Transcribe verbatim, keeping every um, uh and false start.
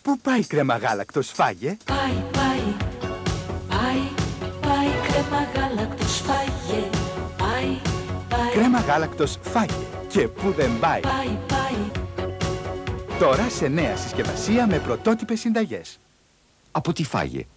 Πού πάει η κρέμα γάλακτος, φάγε? Πάει, πάει, πάει, πάει κρέμα γάλακτος, φάγε. Πάει, πάει, Κρέμα γάλακτος, φάγε. Και πού δεν πάει. πάει, πάει. Τώρα σε νέα συσκευασία με πρωτότυπες συνταγές. Από τι φάγε?